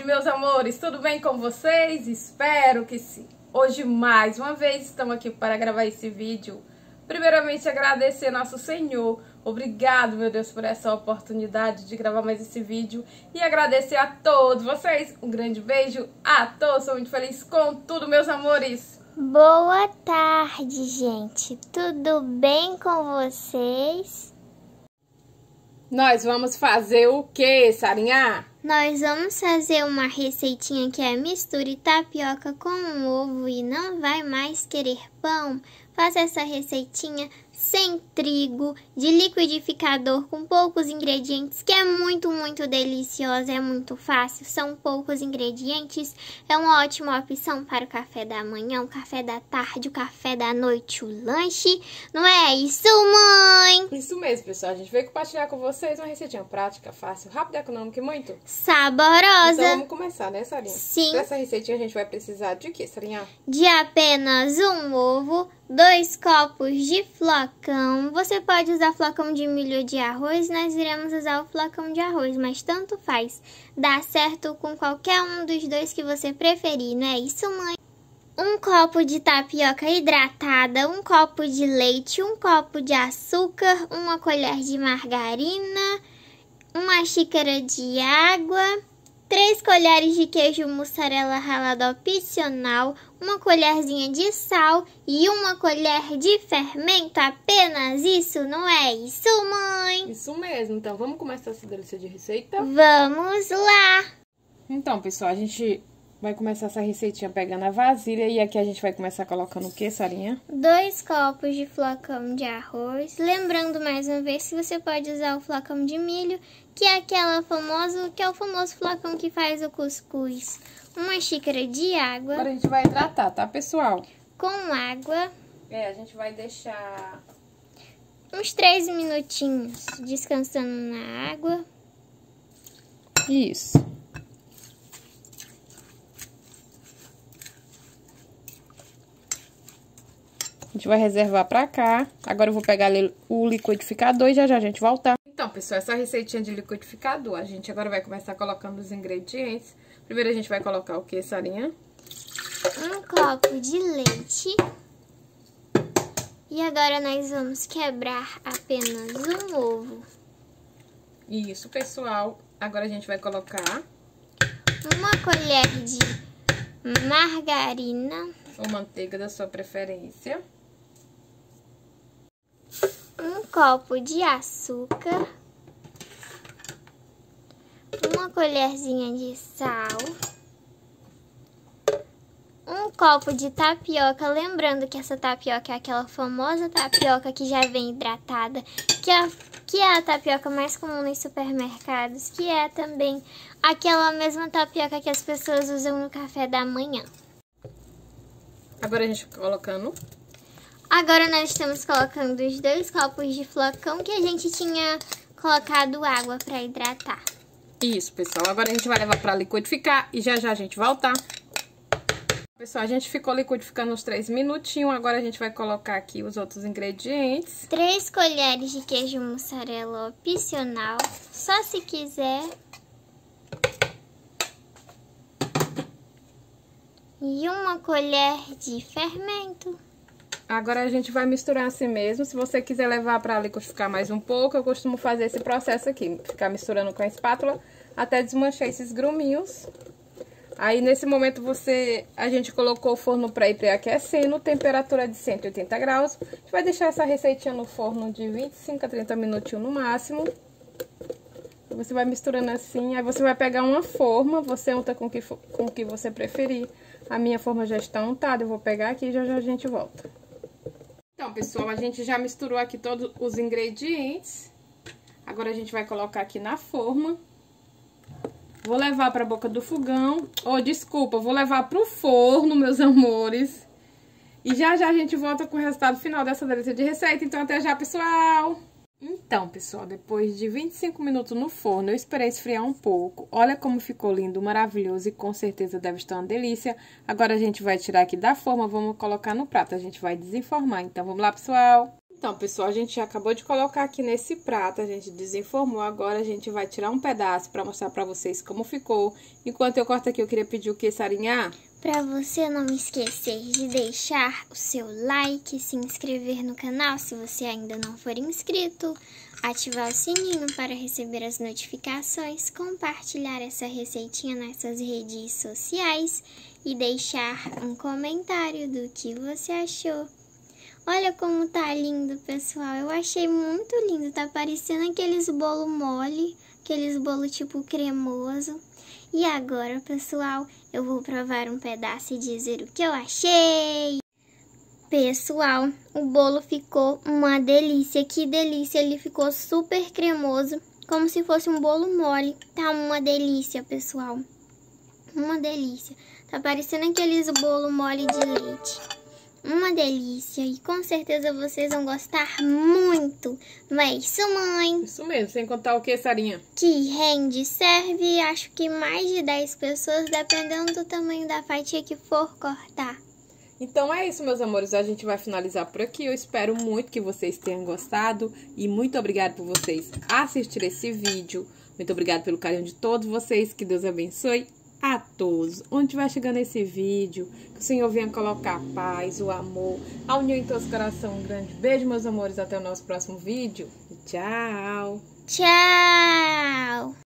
meus amores, tudo bem com vocês? Espero que sim. Hoje, mais uma vez, estamos aqui para gravar esse vídeo. Primeiramente, agradecer nosso Senhor. Obrigado, meu Deus, por essa oportunidade de gravar mais esse vídeo. E agradecer a todos vocês. Um grande beijo a todos. Sou muito feliz com tudo, meus amores. Boa tarde, gente. Tudo bem com vocês? Nós vamos fazer o que, Sarinha? Nós vamos fazer uma receitinha que é misture tapioca com um ovo e não vai mais querer pão. Faça essa receitinha sem trigo, de liquidificador, com poucos ingredientes, que é muito deliciosa, é muito fácil, são poucos ingredientes. É uma ótima opção para o café da manhã, o café da tarde, o café da noite, o lanche. Não é isso, mãe? Isso mesmo, pessoal. A gente veio compartilhar com vocês uma receitinha prática, fácil, rápida, econômica e muito saborosa. Então vamos começar, né, Sarinha? Sim. Para essa receitinha a gente vai precisar de quê, Sarinha? De apenas um ovo, 2 copos de flocão. Você pode usar flocão de milho ou de arroz, nós iremos usar o flocão de arroz, mas tanto faz. Dá certo com qualquer um dos dois que você preferir, não é isso, mãe? Um copo de tapioca hidratada, um copo de leite, um copo de açúcar, uma colher de margarina, uma xícara de água, 3 colheres de queijo mussarela ralado opcional, uma colherzinha de sal e uma colher de fermento. Apenas isso, não é isso, mãe? Isso mesmo. Então vamos começar essa delícia de receita? Vamos lá! Então, pessoal, a gente vai começar essa receitinha pegando a vasilha e aqui a gente vai começar colocando o que, Sarinha? 2 copos de flocão de arroz. Lembrando mais uma vez que você pode usar o flocão de milho, que é o famoso flocão que faz o cuscuz. Uma xícara de água. Agora a gente vai hidratar, tá, pessoal? Com água. A gente vai deixar uns 3 minutinhos descansando na água. Isso. A gente vai reservar pra cá. Agora eu vou pegar o liquidificador e já a gente volta. Então, pessoal, essa receitinha de liquidificador, a gente agora vai começar colocando os ingredientes. Primeiro a gente vai colocar o que, Sarinha? Um copo de leite. E agora nós vamos quebrar apenas um ovo. Isso, pessoal. Agora a gente vai colocar uma colher de margarina ou manteiga da sua preferência. Um copo de açúcar, uma colherzinha de sal, um copo de tapioca, lembrando que essa tapioca é aquela famosa tapioca que já vem hidratada, que é a tapioca mais comum nos supermercados, que é também aquela mesma tapioca que as pessoas usam no café da manhã. Agora a gente colocando. Agora nós estamos colocando os 2 copos de flocão que a gente tinha colocado água para hidratar. Isso, pessoal. Agora a gente vai levar para liquidificar e já a gente volta. Pessoal, a gente ficou liquidificando uns 3 minutinhos. Agora a gente vai colocar aqui os outros ingredientes. 3 colheres de queijo mussarela opcional, só se quiser. E uma colher de fermento. Agora a gente vai misturar assim mesmo. Se você quiser levar para liquidificar mais um pouco, eu costumo fazer esse processo aqui. Ficar misturando com a espátula até desmanchar esses gruminhos. Aí nesse momento a gente colocou o forno para ir pré-aquecendo, temperatura de 180 graus. A gente vai deixar essa receitinha no forno de 25 a 30 minutinhos no máximo. Você vai misturando assim, aí você vai pegar uma forma, você unta com o que você preferir. A minha forma já está untada, eu vou pegar aqui e já a gente volta. Então, pessoal, a gente já misturou aqui todos os ingredientes. Agora a gente vai colocar aqui na forma. Vou levar para a boca do fogão. Vou levar para o forno, meus amores. E já a gente volta com o resultado final dessa delícia de receita. Então, até já, pessoal! Então, pessoal, depois de 25 minutos no forno, eu esperei esfriar um pouco. Olha como ficou lindo, maravilhoso e com certeza deve estar uma delícia. Agora a gente vai tirar aqui da forma, vamos colocar no prato, a gente vai desenformar. Então, vamos lá, pessoal? Então, pessoal, a gente já acabou de colocar aqui nesse prato, a gente desenformou, agora a gente vai tirar um pedaço para mostrar para vocês como ficou. Enquanto eu corto aqui, eu queria pedir o que, Sarinha? Para você não esquecer de deixar o seu like, se inscrever no canal se você ainda não for inscrito, ativar o sininho para receber as notificações, compartilhar essa receitinha nas suas redes sociais e deixar um comentário do que você achou. Olha como tá lindo, pessoal. Eu achei muito lindo. Tá parecendo aqueles bolo mole, aqueles bolo tipo cremoso. E agora, pessoal, eu vou provar um pedaço e dizer o que eu achei. Pessoal, o bolo ficou uma delícia. Que delícia, ele ficou super cremoso, como se fosse um bolo mole. Tá uma delícia, pessoal. Uma delícia. Tá parecendo aqueles bolo mole de leite. Uma delícia, e com certeza vocês vão gostar muito. Não é isso, mãe? Isso mesmo, sem contar o que, Sarinha? Que rende, serve, acho que mais de 10 pessoas, dependendo do tamanho da fatia que for cortar. Então é isso, meus amores, a gente vai finalizar por aqui. Eu espero muito que vocês tenham gostado e muito obrigada por vocês assistirem esse vídeo. Muito obrigada pelo carinho de todos vocês, que Deus abençoe a todos. Onde vai chegando esse vídeo, que o Senhor venha colocar a paz, o amor, a união em todos os corações. Um grande beijo, meus amores, até o nosso próximo vídeo. Tchau! Tchau!